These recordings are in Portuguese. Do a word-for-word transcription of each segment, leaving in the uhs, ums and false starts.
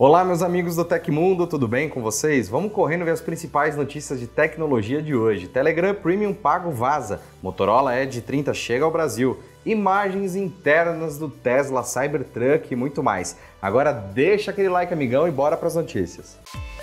Olá, meus amigos do Tecmundo, tudo bem com vocês? Vamos correndo ver as principais notícias de tecnologia de hoje. Telegram Premium pago vaza, Motorola Edge trinta chega ao Brasil, imagens internas do Tesla Cybertruck e muito mais. Agora deixa aquele like, amigão, e bora para as notícias.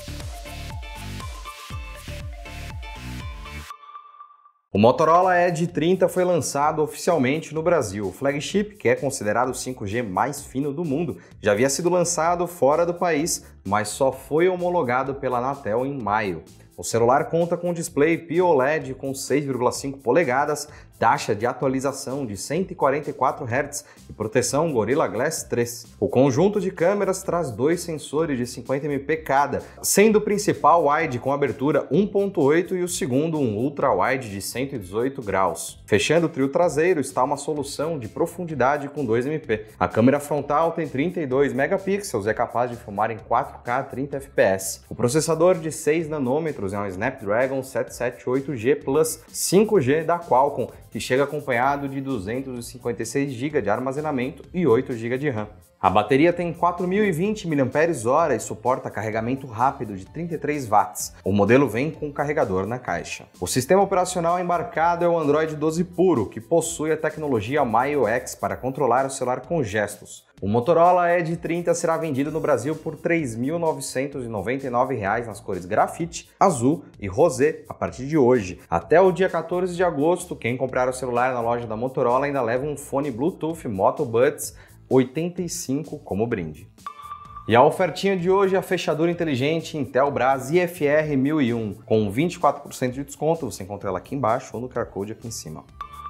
O Motorola Edge trinta foi lançado oficialmente no Brasil. O flagship, que é considerado o cinco G mais fino do mundo, já havia sido lançado fora do país, mas só foi homologado pela Anatel em maio. O celular conta com display P O L E D com seis vírgula cinco polegadas, taxa de atualização de cento e quarenta e quatro hertz e proteção Gorilla Glass três. O conjunto de câmeras traz dois sensores de cinquenta megapixels cada, sendo o principal wide com abertura um ponto oito e o segundo um ultra wide de cento e dezoito graus. Fechando o trio traseiro está uma solução de profundidade com dois megapixels. A câmera frontal tem trinta e dois megapixels e é capaz de filmar em quatro K trinta F P S. O processador de seis nanômetros é um Snapdragon setecentos e setenta e oito G Plus cinco G da Qualcomm, que chega acompanhado de duzentos e cinquenta e seis gigas de armazenamento e oito gigas de RAM. A bateria tem quatro mil e vinte miliampères-hora e suporta carregamento rápido de trinta e três watts. O modelo vem com carregador na caixa. O sistema operacional embarcado é o Android doze Puro, que possui a tecnologia MyOS para controlar o celular com gestos. O Motorola Edge trinta será vendido no Brasil por três mil novecentos e noventa e nove reais nas cores grafite, azul e rosé a partir de hoje. Até o dia quatorze de agosto, quem comprar o celular na loja da Motorola ainda leva um fone Bluetooth Moto Buds oitenta e cinco como brinde. E a ofertinha de hoje é a fechadura inteligente Intelbras I F R mil e um, com vinte e quatro por cento de desconto, você encontra ela aqui embaixo ou no Q R Code aqui em cima.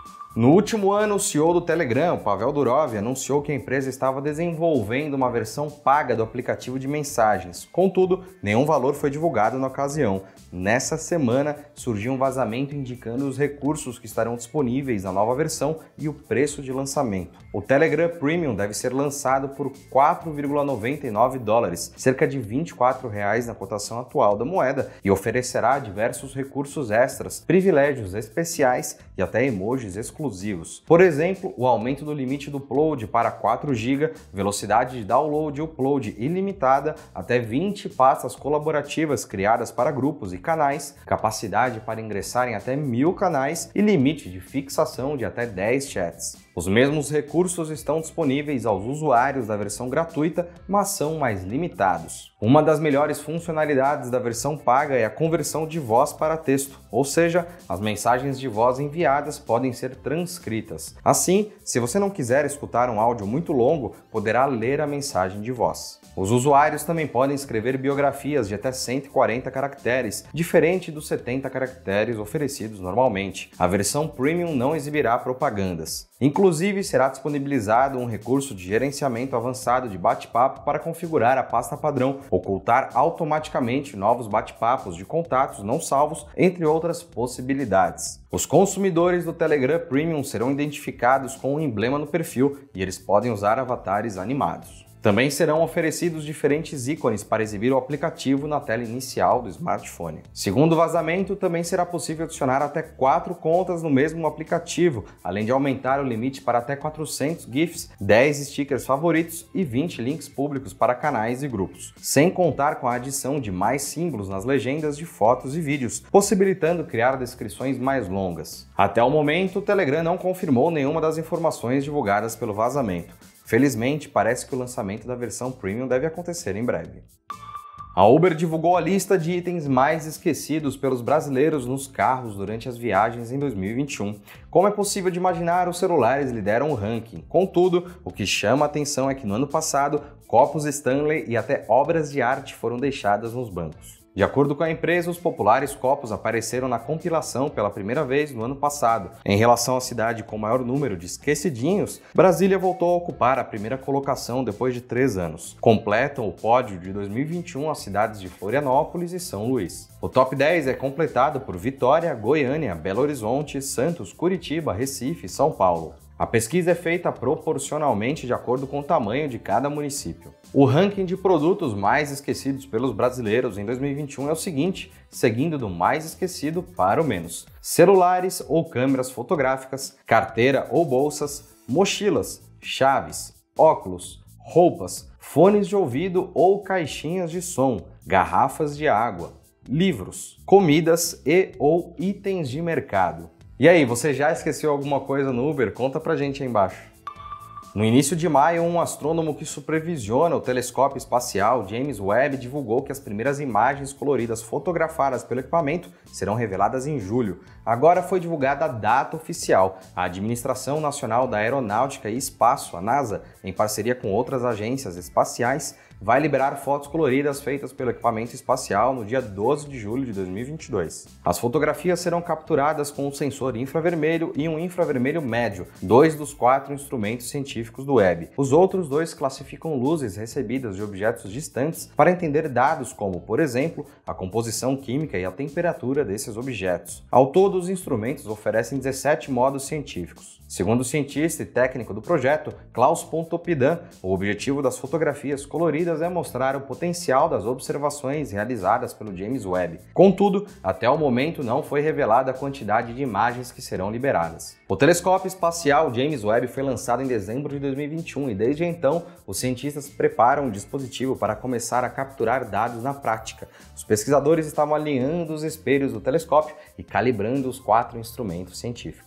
No último ano, o C E O do Telegram, Pavel Durov, anunciou que a empresa estava desenvolvendo uma versão paga do aplicativo de mensagens. Contudo, nenhum valor foi divulgado na ocasião. Nessa semana, surgiu um vazamento indicando os recursos que estarão disponíveis na nova versão e o preço de lançamento. O Telegram Premium deve ser lançado por quatro vírgula noventa e nove dólares, cerca de vinte e quatro reais na cotação atual da moeda, e oferecerá diversos recursos extras, privilégios especiais e até emojis exclusivos. Por exemplo, o aumento do limite do upload para quatro gigas, velocidade de download e upload ilimitada, até vinte pastas colaborativas criadas para grupos e canais, capacidade para ingressar em até mil canais e limite de fixação de até dez chats. Os mesmos recursos estão disponíveis aos usuários da versão gratuita, mas são mais limitados. Uma das melhores funcionalidades da versão paga é a conversão de voz para texto, ou seja, as mensagens de voz enviadas podem ser transcritas. Assim, se você não quiser escutar um áudio muito longo, poderá ler a mensagem de voz. Os usuários também podem escrever biografias de até cento e quarenta caracteres, diferente dos setenta caracteres oferecidos normalmente. A versão Premium não exibirá propagandas. Inclusive, será disponibilizado um recurso de gerenciamento avançado de bate-papo para configurar a pasta padrão, ocultar automaticamente novos bate-papos de contatos não salvos, entre outras possibilidades. Os consumidores do Telegram Premium serão identificados com um emblema no perfil e eles podem usar avatares animados. Também serão oferecidos diferentes ícones para exibir o aplicativo na tela inicial do smartphone. Segundo o vazamento, também será possível adicionar até quatro contas no mesmo aplicativo, além de aumentar o limite para até quatrocentos GIFs, dez stickers favoritos e vinte links públicos para canais e grupos, sem contar com a adição de mais símbolos nas legendas de fotos e vídeos, possibilitando criar descrições mais longas. Até o momento, o Telegram não confirmou nenhuma das informações divulgadas pelo vazamento. Felizmente, parece que o lançamento da versão Premium deve acontecer em breve. A Uber divulgou a lista de itens mais esquecidos pelos brasileiros nos carros durante as viagens em dois mil e vinte e um. Como é possível de imaginar, os celulares lideram o ranking. Contudo, o que chama a atenção é que no ano passado, copos Stanley e até obras de arte foram deixadas nos bancos. De acordo com a empresa, os populares copos apareceram na compilação pela primeira vez no ano passado. Em relação à cidade com maior número de esquecidinhos, Brasília voltou a ocupar a primeira colocação depois de três anos. Completam o pódio de dois mil e vinte e um as cidades de Florianópolis e São Luís. O top dez é completado por Vitória, Goiânia, Belo Horizonte, Santos, Curitiba, Recife e São Paulo. A pesquisa é feita proporcionalmente de acordo com o tamanho de cada município. O ranking de produtos mais esquecidos pelos brasileiros em dois mil e vinte e um é o seguinte, seguindo do mais esquecido para o menos: celulares ou câmeras fotográficas, carteira ou bolsas, mochilas, chaves, óculos, roupas, fones de ouvido ou caixinhas de som, garrafas de água, livros, comidas e ou itens de mercado. E aí, você já esqueceu alguma coisa no Uber? Conta pra gente aí embaixo. No início de maio, um astrônomo que supervisiona o telescópio espacial James Webb divulgou que as primeiras imagens coloridas fotografadas pelo equipamento serão reveladas em julho. Agora foi divulgada a data oficial. A Administração Nacional da Aeronáutica e Espaço, a NASA, em parceria com outras agências espaciais, vai liberar fotos coloridas feitas pelo equipamento espacial no dia doze de julho de dois mil e vinte e dois. As fotografias serão capturadas com um sensor infravermelho e um infravermelho médio, dois dos quatro instrumentos científicos do Webb. Os outros dois classificam luzes recebidas de objetos distantes para entender dados como, por exemplo, a composição química e a temperatura desses objetos. Ao todo, os instrumentos oferecem dezessete modos científicos. Segundo o cientista e técnico do projeto, Klaus Pontoppidan, o objetivo das fotografias coloridas é mostrar o potencial das observações realizadas pelo James Webb. Contudo, até o momento não foi revelada a quantidade de imagens que serão liberadas. O telescópio espacial James Webb foi lançado em dezembro de dois mil e vinte e um e desde então os cientistas preparam um dispositivo para começar a capturar dados na prática. Os pesquisadores estavam alinhando os espelhos do telescópio e calibrando os quatro instrumentos científicos.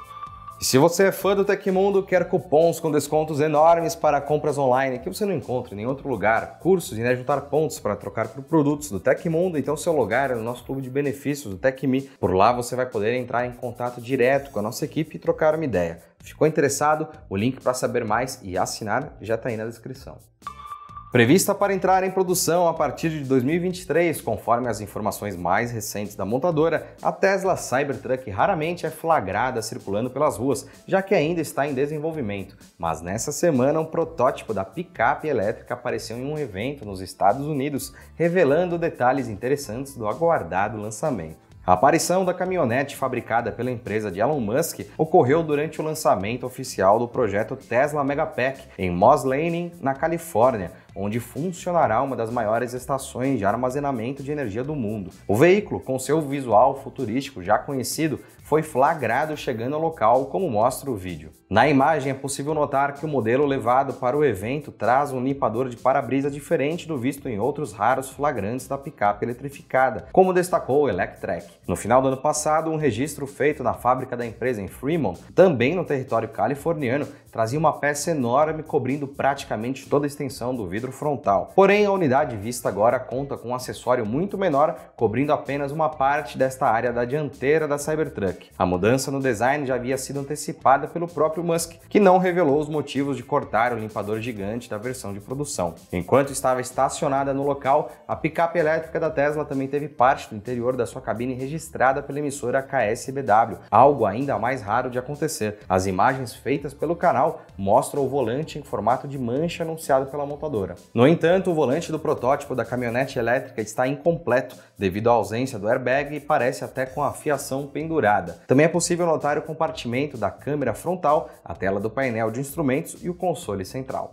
E se você é fã do Tecmundo, quer cupons com descontos enormes para compras online que você não encontra em nenhum outro lugar, cursos e né, juntar pontos para trocar por produtos do Tecmundo, então seu lugar é no nosso clube de benefícios do TecMe. Por lá você vai poder entrar em contato direto com a nossa equipe e trocar uma ideia. Ficou interessado? O link para saber mais e assinar já está aí na descrição. Prevista para entrar em produção a partir de dois mil e vinte e três, conforme as informações mais recentes da montadora, a Tesla Cybertruck raramente é flagrada circulando pelas ruas, já que ainda está em desenvolvimento. Mas nessa semana, um protótipo da picape elétrica apareceu em um evento nos Estados Unidos, revelando detalhes interessantes do aguardado lançamento. A aparição da caminhonete fabricada pela empresa de Elon Musk ocorreu durante o lançamento oficial do projeto Tesla Megapack em Moss Landing, na Califórnia, onde funcionará uma das maiores estações de armazenamento de energia do mundo. O veículo, com seu visual futurístico já conhecido, foi flagrado chegando ao local, como mostra o vídeo. Na imagem é possível notar que o modelo levado para o evento traz um limpador de para-brisa diferente do visto em outros raros flagrantes da picape eletrificada, como destacou o Electrek. No final do ano passado, um registro feito na fábrica da empresa em Fremont, também no território californiano, trazia uma peça enorme cobrindo praticamente toda a extensão do vidro frontal. Porém, a unidade vista agora conta com um acessório muito menor, cobrindo apenas uma parte desta área da dianteira da Cybertruck. A mudança no design já havia sido antecipada pelo próprio Musk, que não revelou os motivos de cortar o limpador gigante da versão de produção. Enquanto estava estacionada no local, a picape elétrica da Tesla também teve parte do interior da sua cabine registrada pela emissora K S B W, algo ainda mais raro de acontecer. As imagens feitas pelo canal mostram o volante em formato de mancha anunciado pela montadora. No entanto, o volante do protótipo da caminhonete elétrica está incompleto devido à ausência do airbag e parece até com a fiação pendurada. Também é possível notar o compartimento da câmera frontal, a tela do painel de instrumentos e o console central.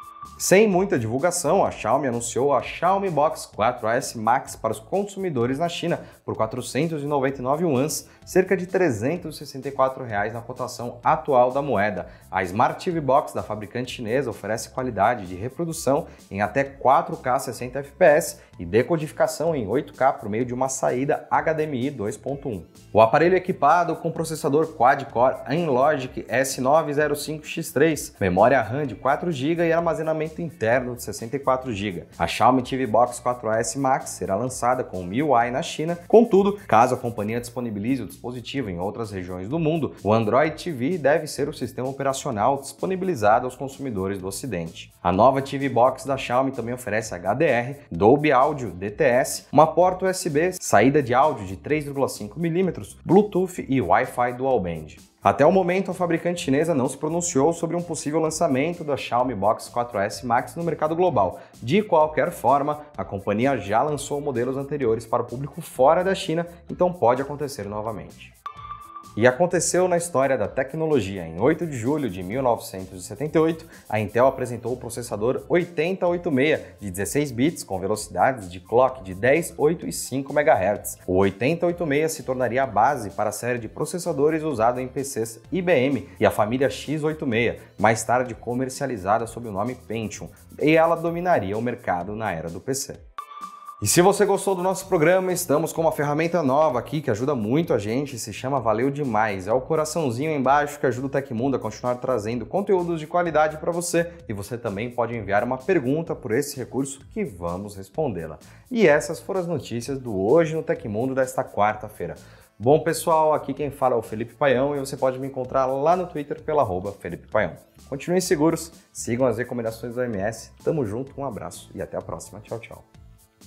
Sem muita divulgação, a Xiaomi anunciou a Xiaomi Box quatro S Max para os consumidores na China por quatrocentos e noventa e nove yuans, cerca de trezentos e sessenta e quatro reais na cotação atual da moeda. A Smart T V Box da fabricante chinesa oferece qualidade de reprodução em até quatro K sessenta F P S e decodificação em oito K por meio de uma saída H D M I dois ponto um. O aparelho é equipado com processador quad-core Anlogic S nove zero cinco X três, memória RAM de quatro gigas e armazenamento interno de sessenta e quatro gigas. A Xiaomi T V Box quatro S Max será lançada com M I U I na China, contudo, caso a companhia disponibilize o dispositivo em outras regiões do mundo, o Android T V deve ser o sistema operacional disponibilizado aos consumidores do Ocidente. A nova T V Box da Xiaomi também oferece H D R, Dolby Audio D T S, uma porta U S B, saída de áudio de três vírgula cinco milímetros, Bluetooth e Wi-Fi Dual Band. Até o momento, a fabricante chinesa não se pronunciou sobre um possível lançamento da Xiaomi Box quatro S Max no mercado global. De qualquer forma, a companhia já lançou modelos anteriores para o público fora da China, então pode acontecer novamente. E aconteceu na história da tecnologia. Em oito de julho de mil novecentos e setenta e oito, a Intel apresentou o processador oitenta oitenta e seis de dezesseis bits com velocidades de clock de dez, oito e cinco megahertz. O oitenta oitenta e seis se tornaria a base para a série de processadores usada em P Cs I B M e a família x oitenta e seis, mais tarde comercializada sob o nome Pentium, e ela dominaria o mercado na era do P C. E se você gostou do nosso programa, estamos com uma ferramenta nova aqui que ajuda muito a gente, se chama Valeu Demais. É o coraçãozinho aí embaixo que ajuda o Tecmundo a continuar trazendo conteúdos de qualidade para você, e você também pode enviar uma pergunta por esse recurso que vamos respondê-la. E essas foram as notícias do Hoje no Tecmundo desta quarta-feira. Bom pessoal, aqui quem fala é o Felipe Paião e você pode me encontrar lá no Twitter pela arroba Felipe Paião. Continuem seguros, sigam as recomendações do O M S, tamo junto, um abraço e até a próxima. Tchau, tchau.